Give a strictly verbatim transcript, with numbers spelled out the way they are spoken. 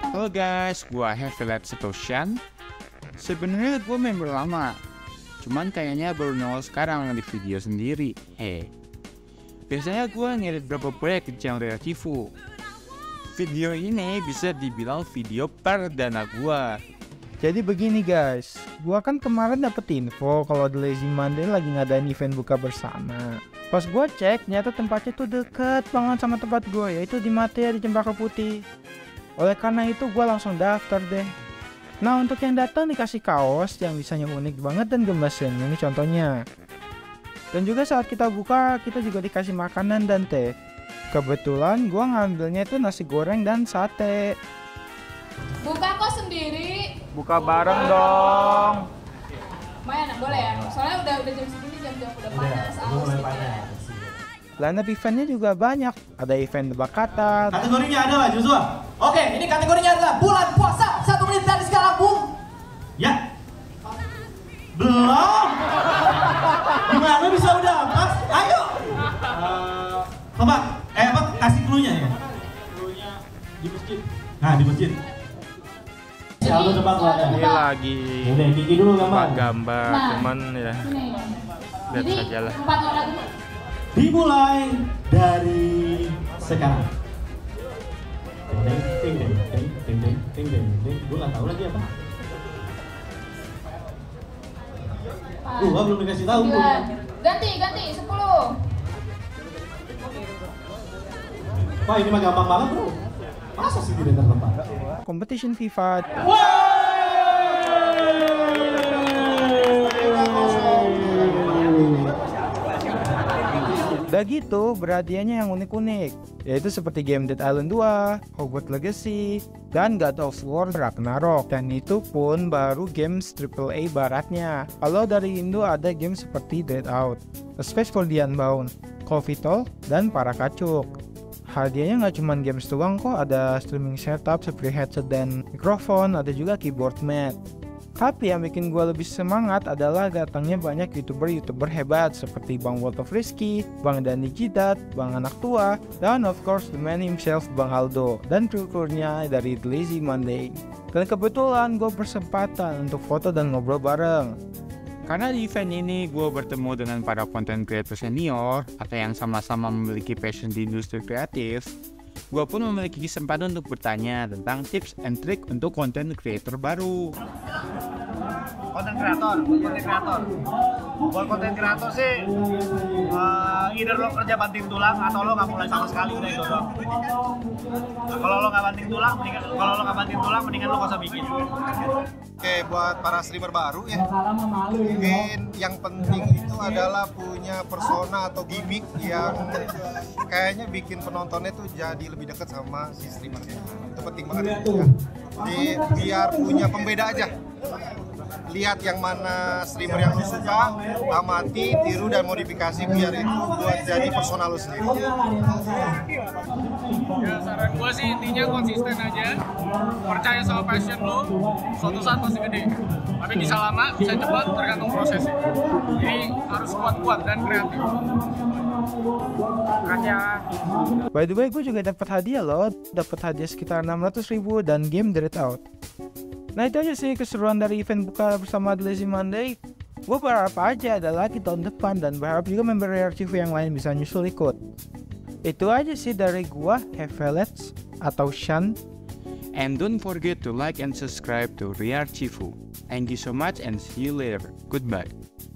Halo guys, gua Hevelet Setoshan. Sebenarnya gua member lama, cuman kayaknya baru nongol sekarang di video sendiri. Hei, biasanya gua ngedit beberapa proyek ke channel Rearchifu. Video ini bisa dibilang video perdana gua. Jadi begini guys, gua kan kemarin dapet info kalau The Lazy Monday lagi ngadain event buka bersama. Pas gua cek, ternyata tempatnya tuh deket banget sama tempat gua, yaitu di Matea di Cempaka Putih. Oleh karena itu gua langsung daftar deh. Nah, untuk yang datang dikasih kaos yang bisanya unik banget dan gemesin, ini contohnya. Dan juga saat kita buka, kita juga dikasih makanan dan teh. Kebetulan gua ngambilnya itu nasi goreng dan sate. Buka kok sendiri? Buka bareng dong. Lumayan, boleh ya? Soalnya udah udah jam segini, jam-jam udah panas, aus gitu ya. Line up eventnya juga banyak. Ada event tebak kata. Kategorinya adalah Joshua. Oke, ini kategorinya adalah bulan puasa. Satu menit dari sekarang, Bung. Ya. Belum. Gimana bisa udah pas? Ayo. Uh, coba, eh apa? Kasih clue-nya ya. Clue-nya di masjid. Nah, di masjid. Si Aldo tebak lah ya. Ini lagi Udah, Kiki dulu gambar. gambar, Nah, cuman ya Ini. lihat Jadi saja lah. empat orang dulu. Dimulai dari sekarang. Ting ting ting ting ting ting ting ting ting. Gue nggak tahu lagi apa. Gua belum dikasih tahu. Sembilan. Ganti, ganti, sepuluh. Wah, ini mah gampang banget bro. Masa sih tidak tertempat? Competition FIFA. Udah gitu, berhadiahnya yang unik-unik, yaitu seperti game Dead Island dua, Hogwarts Legacy, dan God of War Ragnarok. Dan itu pun baru games triple A baratnya. Kalau dari Indo ada game seperti Dead Out, A Space for the Unbound, Covitol, dan Para Kacuk. Hadiahnya nggak cuma games doang kok, ada streaming setup seperti headset dan mikrofon, ada juga keyboard mat. Tapi yang bikin gue lebih semangat adalah datangnya banyak youtuber-youtuber hebat seperti Bang World of Rizky, Bang Dani Jidat, Bang Anak Tua, dan of course the man himself Bang Aldo, dan kru-krunya dari The Lazy Monday. Dan kebetulan gue bersempatan untuk foto dan ngobrol bareng. Karena di event ini gue bertemu dengan para content creator senior atau yang sama-sama memiliki passion di industri kreatif, gue pun memiliki kesempatan untuk bertanya tentang tips and trick untuk content creator baru. Konten kreator, konten kreator. Buat konten kreator sih, uh, either lo kerja banting tulang atau lo nggak mulai sama sekali, udah itu doang. Kalau lo nggak banting tulang, mendingan kalau lo nggak banting tulang, mendingan lo nggak usah bikin. Oke, buat para streamer baru ya, mungkin yang penting itu adalah punya persona atau gimmick yang kayaknya bikin penontonnya tuh jadi lebih dekat sama si streamernya. Itu penting banget ya. Jadi biar punya pembeda aja. Lihat yang mana streamer yang lu suka, amati, tiru dan modifikasi biar itu buat jadi persona lu sendiri. Ya saran gue sih intinya konsisten aja, percaya sama passion lo, suatu saat pasti gede. Tapi bisa lama, bisa cepat, tergantung prosesnya. Jadi harus kuat-kuat dan kreatif. Makanya. By the way, gue juga dapat hadiah loh, dapat hadiah sekitar enam ratus ribu dan game Dead Out. Nah itu aja sih keseruan dari event buka bersama The Lazy Monday. Gue berharap aja ada lagi tahun depan dan berharap juga member Rearchifu yang lain bisa nyusul ikut. Itu aja sih dari gua, Hevelet atau Shan. And don't forget to like and subscribe to Rearchifu. Thank you so much and see you later. Goodbye.